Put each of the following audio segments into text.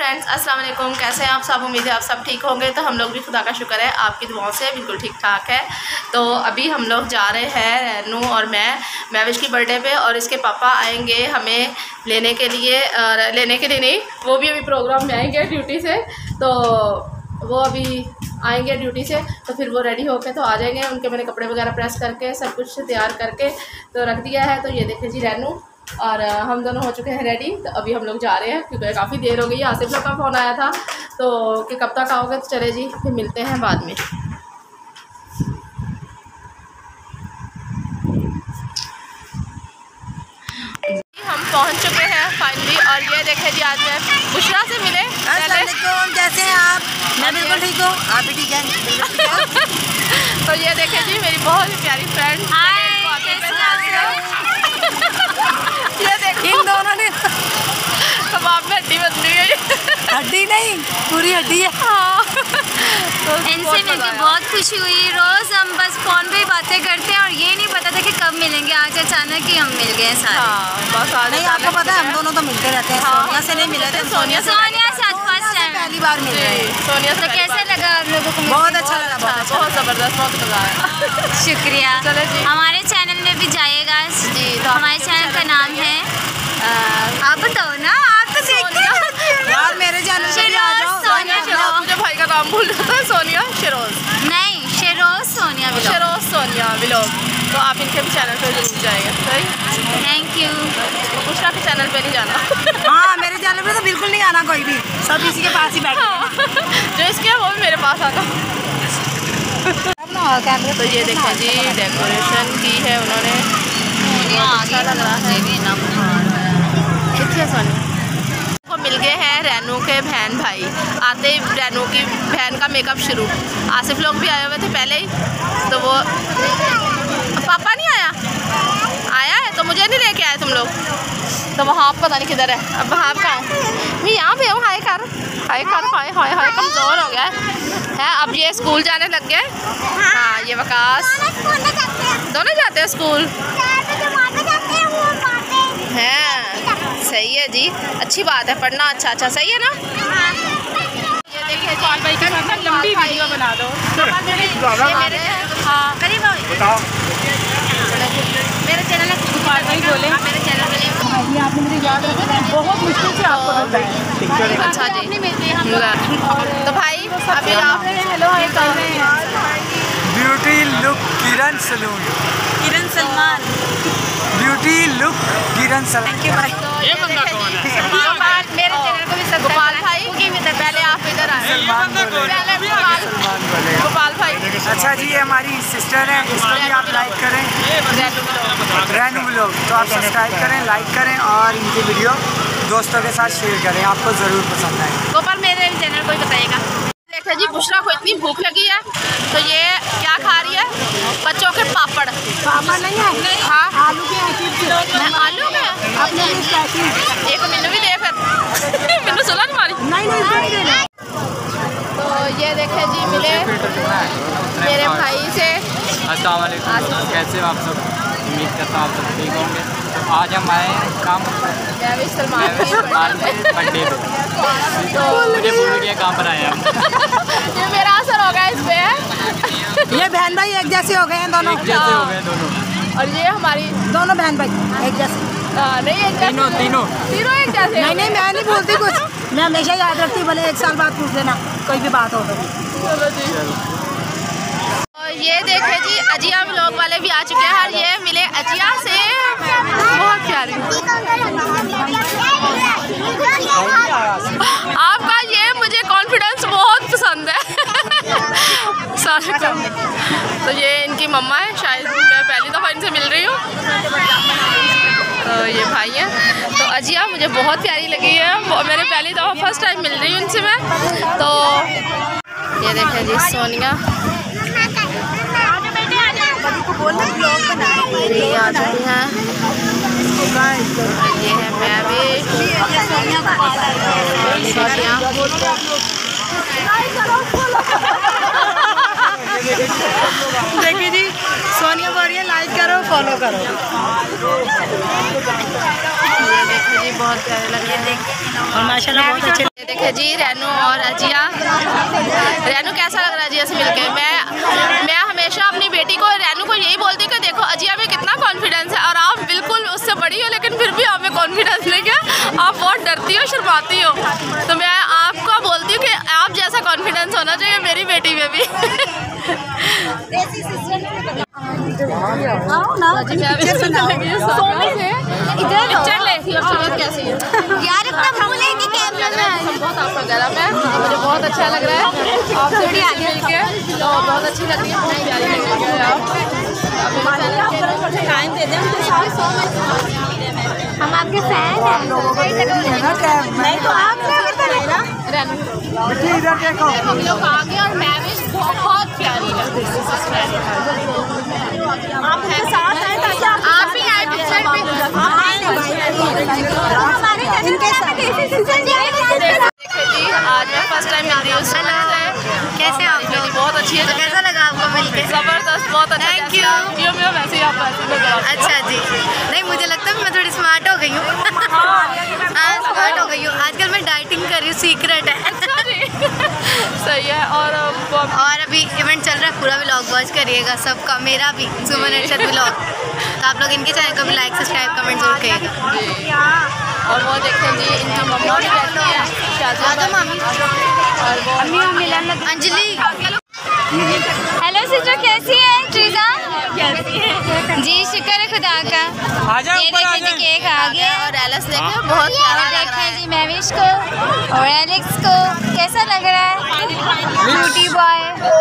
Friends, अस्सलाम वालेकुम। कैसे हैं आप सब? उम्मीद है आप सब ठीक होंगे। तो हम लोग भी खुदा का शुक्र है आपकी दुआओं से बिल्कुल ठीक ठाक है। तो अभी हम लोग जा रहे हैं, रैनू और मैं महविश की बर्थडे पे, और इसके पापा आएंगे हमें लेने के लिए नहीं, वो भी अभी प्रोग्राम में आएंगे ड्यूटी से। तो वो अभी आएंगे ड्यूटी से, तो फिर वो रेडी होके तो आ जाएंगे। उनके मैंने कपड़े वगैरह प्रेस करके सब कुछ तैयार करके तो रख दिया है। तो ये देखें जी रैनू और हम दोनों हो चुके हैं रेडी। तो अभी हम लोग जा रहे हैं क्योंकि काफ़ी देर हो गई है। आसिफ लोग का फ़ोन आया था तो कि कब तक आओगे, तो चले जी फिर मिलते हैं बाद में। हम पहुंच चुके हैं फाइनली, और ये देखें जी आज मैं बुशरा से मिले। कैसे हैं आप? मैं बिल्कुल ठीक हूँ, आप भी ठीक हैं? तो ये देखें जी मेरी बहुत ही प्यारी फ्रेंड, ये देखो इन दोनों ने कबाब में हड्डी बन रही है। हड्डी नहीं, पूरी हड्डी है। हाँ। तो इनसे मिलके बहुत खुशी हुई। रोज़ हम बस फ़ोन पे ही बातें करते हैं और ये नहीं पता था कि कब मिलेंगे। आज अचानक ही हम मिल गए सारे। हाँ, बस आज नहीं, आपको पता है हम दोनों तो मिलते रहते हैं। सोनिया से नहीं मिले थे, सोनिया से आज फर्स्ट टाइम पहली बार मिल रहे हैं। सोनिया तो कैसे लगा आप लोगों को? बहुत अच्छा लगा, बहुत ज़बरदस्त, बहुत मज़ा आया। शुक्रिया। चलो जी, हमारे चैनल में भी जाइएगा जी। तो हमारे चैनल का नाम है, आप बताओ ना, आप तो देखते हो यार मेरे चैनल पे भी आ जाओ। मुझे भाई का नाम भूल जाता है। सोनिया शिरोज नहीं, शेरोज सोनिया व्लॉग। शिरोज सोनिया व्लॉग। तो आप इनके भी चैनल पे जरूर जाएंगे। सही, थैंक यू। बुशरा के चैनल पे नहीं जाना। हाँ, मेरे चैनल पे तो बिल्कुल नहीं आना कोई भी, सब इसी के पास ही बैठे हैं। जो इसके है वो भी मेरे पास आना। तो ये देखें जी डेकोरेशन की है उन्होंने, अच्छा लग रहा है। कितने सोनी को मिल गए हैं रैनू के बहन भाई। आते ही रैनू की बहन का मेकअप शुरू। आसिफ लोग भी आए हुए थे पहले ही, तो वो पापा नहीं आया है तो मुझे नहीं लेके आए तुम लोग। तो वहाँ पता नहीं किधर है। अब वहाँ कहाँ है? मैं यहाँ पे हूँ। हाय कर हाय कमज़ोर हो गया है। अब ये स्कूल जाने लग गए। हाँ, ये वकास दोनों जाते हैं स्कूल। हैं, सही है जी, अच्छी बात है, पढ़ना अच्छा सही है ना। ये देखिए भाई के साथ लंबी वीडियो बना दो। हाँ, करीब बताओ मेरे चैनल में बोले। मेरे चैनल में आपने मुझे याद रखा, बहुत मुश्किल से आपको मिलता है। अच्छा जी, तो भाई अभी आप हेलो कर रहे हैं। Beauty look Kiran salon, Kiran Salman, beauty look Kiran salon. Thank you भाई। ये बंदा कौन है? मेरे चैनल को भी गोपाल भाई, पहले आप इधर आए। गोपाल भाई। अच्छा जी, ये हमारी सिस्टर है, इसको भी आप लाइक करें, रैनू व्लॉग। तो आप सब्सक्राइब करें, लाइक करें और इनकी वीडियो दोस्तों के साथ शेयर करें, आपको ज़रूर पसंद आए। गोपाल मेरे चैनल को ही बताइएगा। देखिए जी बुशरा को इतनी भूख लगी है तो ये क्या खा रही है? बच्चों के पापड़। पापा नहीं है? हाँ, आलू के आलू में एक मैंने भी दे फिर मैंने सुना नहीं मारी। नहीं। तो ये देखे जी मिले मेरे भाई से। अस्सलाम वालेकुम, कैसे हो आप सब? उम्मीद करता हूँ आप सब ठीक होंगे। तो आज हम आए काम सलमान बर्थडे पे, तो मुझे भूल गया कहाँ पर आए हम। ये मेरा असर हो गया इस पे। ये बहन भाई एक जैसे हो गए हैं दोनों, एक जैसे हो गए दोनों। और ये हमारी दोनों बहन भाई एक जैसे। नहीं, एक जैसे तीनों एक जैसे। नहीं, मैं नहीं बोलती कुछ, मैं हमेशा याद रखती हूँ, भले 1 साल बाद पूछ लेना कोई भी बात हो तो। चलो जी। और ये देखे जी अजिया व्लॉग वाले भी आ चुके हैं और ये मिले अजिया से, बहुत प्यारी। आपका ये मुझे कॉन्फिडेंस बहुत पसंद है। तो ये इनकी मम्मा है, शायद मैं पहली दफ़ा इनसे मिल रही हूँ। तो ये भाई हैं। तो अजिया मुझे बहुत प्यारी लगी है, मैंने पहली दफ़ा फर्स्ट टाइम मिल रही हूँ इनसे मैं। तो ये देखें जी सोनिया ये आ चुकी हैं। ये है महविश, सोनिया। देखिए जी सोनिया बोल रही है लाइक करो फॉलो करो। ये देखिए जी बहुत प्यारे लग रहे हैं और माशाल्लाह बहुत अच्छे। ये देखिए जी रैनू और अजिया। रैनू कैसा लग रहा है अजिया से मिलके? मैं हमेशा अपनी बेटी को रैनू को यही बोलती हूँ कि देखो अजिया में कितना कॉन्फिडेंस है और आप बिल्कुल उससे बड़ी हो लेकिन फिर भी आप में कॉन्फिडेंस नहीं है, आप बहुत डरती हो शर्माती हो। तो मैं आपको बोलती हूँ कि आप जैसा कॉन्फिडेंस होना चाहिए मेरी बेटी में भी। यार इतना भूलेंगे कैमरा में बहुत आपका गरम है, मुझे बहुत अच्छा लग रहा है आपसे मिलके, तो बहुत अच्छी लग रही है, बहुत प्यारी लग रही है आप। टाइम दे दें उनके साथ। हम आपके फैन हैं। नहीं तो आप इधर देखो हम लोग आ गए और मैविश बहुत प्यारी लग रही है। आपके साथ हैं ताकि आप भी आए पिक्चर में। इनके साथ देखिए जी आज मैं फर्स्ट टाइम मिल रही हूँ। कैसे आप लोग? बहुत अच्छी है। कैसा लगा आपको मिलके? जबरदस्त, बहुत अच्छा। Thank you। वीडियो में वैसे ही आप ऐसे लग रहा है। अच्छा जी, नहीं मुझे लगता है मैं थोड़ी स्मार्ट हो गई हूँ। हाँ स्मार्ट हो गई हूँ। आजकल मैं डाइटिंग कर रही हूँ, सीक्रेट है। सही है। और अभी इवेंट चल रहा है, पूरा व्लॉग वॉच करिएगा सबका, मेरा भी सुमन अर्शद व्लॉग। तो आप लोग इनके चैनल को भी लाइक सब्सक्राइब कमेंट जरूर करिएगा। और वो देखें जी इनकी मम्मा भी रहती है और वो अंजलि। हेलो सिस्टर, कैसी है ट्रीजा? जी शुक्र है खुदा का। ये देखिए जी केक आ गया और एलिस देखे बहुत प्यारा लग रहा देखिए है। जी मैविश को और एलेक्स को कैसा लग रहा है? Beauty boy.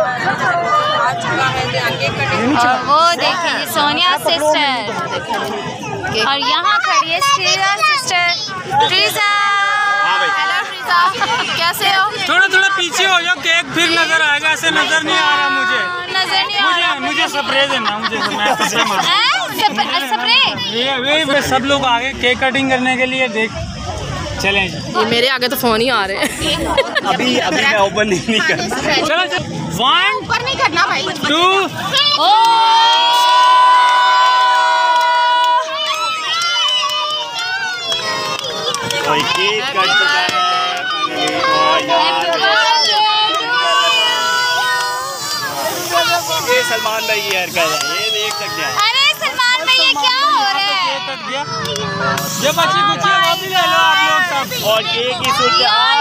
और वो देखिए जी सोनिया सिस्टर और यहाँ खड़ी है श्रीजा सिस्टर। ट्रीजा हेलो ट्रीजा, कैसे हो? थोड़ा थोड़ा पीछे हो जाओ, केक फिर नजर आएगा, ऐसे नजर नहीं आ रहा मुझे। नजर नहीं आ रहा। मुझे स्प्रे देना, मुझे स्प्रे सब लोग आ गए केक कटिंग करने के लिए। देख चलें जी। ये मेरे आगे तो फोन ही आ रहे हैं। अभी मैं ओपन नहीं कर। चलो 1 ऊपर नहीं करना भाई। 2 कोई केक कट चुका है। ये सलमान भाई की हरकत है, ये देख सकते हैं। अरे सलमान भाई ये क्या हो रहा है? कट गया। ये बच्ची कुछ है वो भी ले लो आप लोग सब। और केक की सूट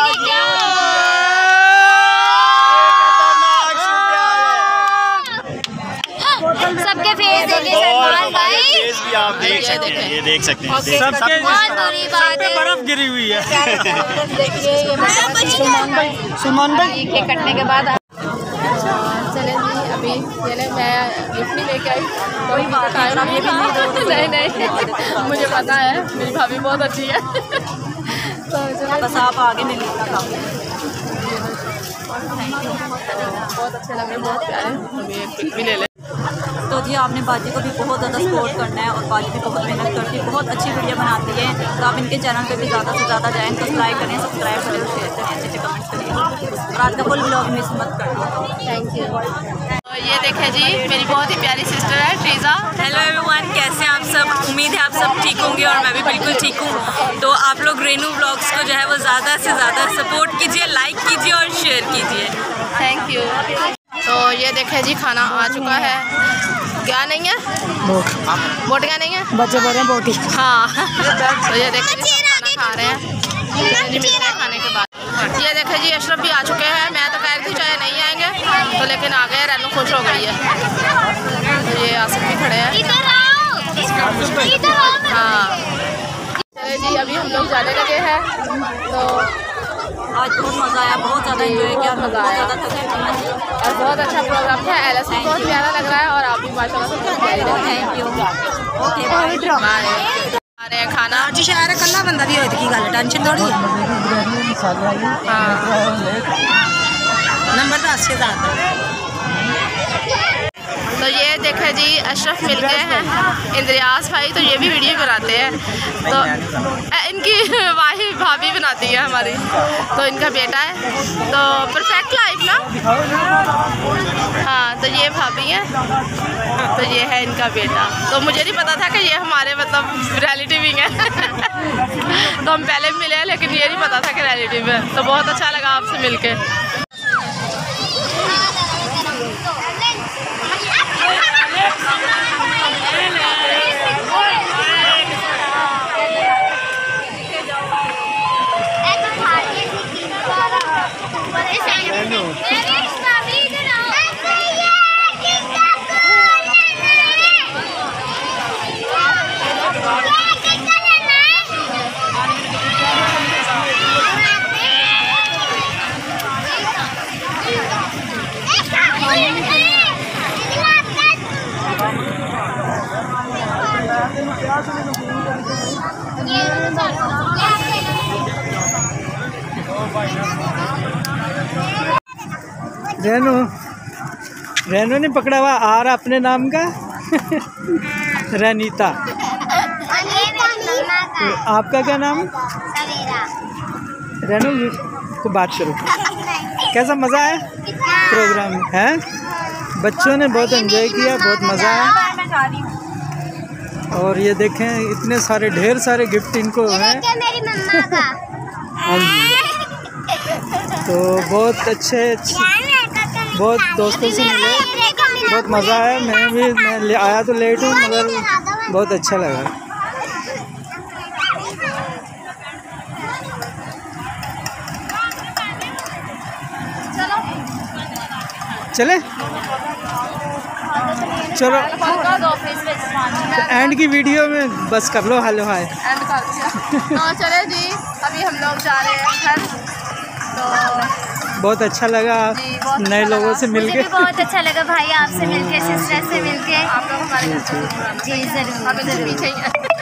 सबके फेस देखे सलमान भाई। फेस भी आप देख सकते हैं, ये देख सकते हैं। सबके बहुत बुरी बात है। बर्फ गिरी हुई है। सुमन भाई केक कटने के बाद चले जी। अभी ये ले मैं गिफ्ट नहीं लेके आई, कोई बात नहीं। नहीं मुझे पता है मेरी भाभी बहुत अच्छी है। तो बस आप आगे नहीं लिखना था। बहुत अच्छे लग रहे हैं, बहुत प्यारे। अभी एक पिक भी ले लें। तो जी आपने बाजी को भी बहुत ज़्यादा सपोर्ट करना है और बाजी भी बहुत मेहनत करती है, बहुत अच्छी वीडियो बनाती है। तो आप इनके चैनल पे भी ज़्यादा से ज़्यादा जाएँ, तो लाइक करें, सब्सक्राइब करें, शेयर करें, अच्छे अच्छे कमेंट्स करिए और आज का फुल व्लॉग मिस मत करना। Thank you. तो ये देखें जी मेरी बहुत ही प्यारी सिस्टर है ट्रीजा। हेलो एवरीवन, कैसे हैं आप सब? उम्मीद है आप सब ठीक होंगे और मैं भी बिल्कुल ठीक हूँ। तो आप लोग रेनू व्लॉग्स को जो है वो ज़्यादा से ज़्यादा सपोर्ट कीजिए, लाइक कीजिए और शेयर कीजिए। Thank you. तो ये देखें जी खाना आ चुका है। क्या नहीं है? बोट क्या नहीं है? बच्चे बोल रहे हैं बोटी। हाँ। तो ये देखें जी खाना खा रहे हैं जी, मिलते हैं खाने के बाद। ये देखें जी अशरफ भी आ चुके हैं। मैं तो कह रही थी चाहे नहीं आएंगे तो लेकिन आ गए। रैनू खुश हो गई है। तो ये आसिफ भी खड़े हैं। हाँ चले जी अभी हम लोग जाने लगे हैं। तो आज बहुत मज़ा आया, बहुत ज़्यादा एंजॉय किया, मज़ा आया और बहुत अच्छा प्रोग्राम था। एलिस भी बहुत प्यारा लग रहा है और आप भी माशाल्लाह से बहुत प्यारी लग रही है। Thank you. Okay bye. आ रहे हैं खाना। जी शहर कल्ला बंदा भी होती की गल टेंशन थोड़ी है। हाँ नंबर 10 के साथ तो ये देखे जी अशरफ मिल गए हैं इंद्रियास भाई, तो ये भी वीडियो बनाते हैं। तो इनकी वाही भाभी बनाती है हमारी, तो इनका बेटा है, तो परफेक्ट लाइफ ना। हाँ, तो ये भाभी है, तो ये है इनका बेटा। तो मुझे नहीं पता था कि ये हमारे मतलब रिलेटिव ही है। तो हम पहले मिले हैं, लेकिन ये नहीं पता था कि रिलेटिव है। तो बहुत अच्छा लगा आपसे मिलके। रेनू ने पकड़ा हुआ आर अपने नाम का। रनीता। आपका क्या नाम? रेनू को बात करो, कैसा मज़ा आया प्रोग्राम में? है बच्चों ने बहुत एंजॉय किया, बहुत मज़ा आया। और ये देखें इतने सारे ढेर सारे गिफ्ट इनको हैं। हाँ जी, तो बहुत अच्छे बहुत दोस्तों से मिले, बहुत मज़ा आया। मैं आया तो लेट हूँ, मगर बहुत अच्छा लगा। चले चलो, एंड की वीडियो में बस कर लो हेलो हाय। तो चले जी, अभी हम लोग जा रहे हैं घर। तो बहुत अच्छा लगा नए लोगों से मिलके। बहुत अच्छा लगा भाई आपसे मिलके, सिस्टर से मिलके। आप लोग हमारे जी जरूर, पीछे ही हैं।